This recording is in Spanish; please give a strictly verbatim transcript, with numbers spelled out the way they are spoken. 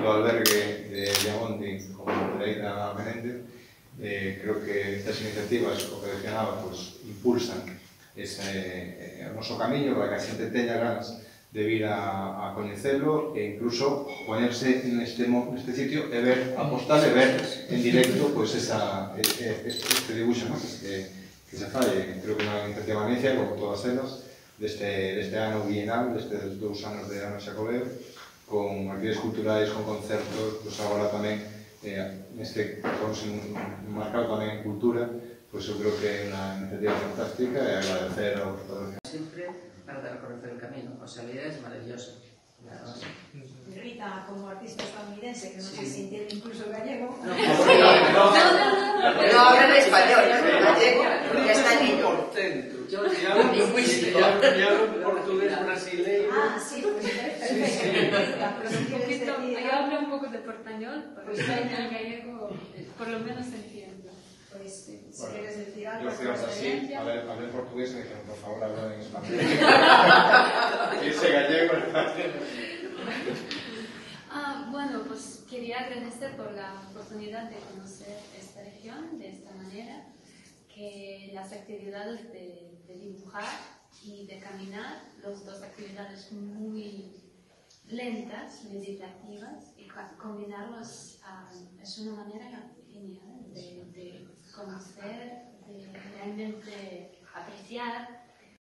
lo albergue de Diamonte como de Aida Menéndez. Eh, creo que estas iniciativas, como mencionaba, pues, impulsan ese eh, hermoso camiño para que a xente teña ganas de vir a, a coñecelo e incluso ponerse neste, neste sitio e ver, apostar e ver en directo pues, esa, este, este dibuixo, ¿no? que, que se fai. Creo que na iniciativa Galicia, como todas elas, deste, deste ano bienal, destes dous anos de Ano Xacobeo, con actividades culturais, con concertos, pues agora tamén, eh, neste, vamos marcado tamén en cultura, pues eu creo que é unha iniciativa fantástica e agradecer aos patrocinadores. Siempre para dar a conocer el camino, o sea, la idea es maravillosa. Rita, como artista estadounidense, que no sé si entiende incluso gallego. No, no habla español, gallego, ya está en ello. Yo hablo portugués brasileño. Ah, sí, pues perfecto. Yo hablo un poco de portañol, porque en el gallego por lo menos entiendo. Pues si quieres decir algo. Yo fui así, hablé en portugués y me dijeron, por favor, habla en español. Y ese gallego Ah, bueno, pues quería agradecer por la oportunidad de conocer esta región de esta manera, que las actividades de, de dibujar y de caminar, las dos actividades muy lentas, meditativas, y combinarlos uh, es una manera genial de, de conocer, de realmente apreciar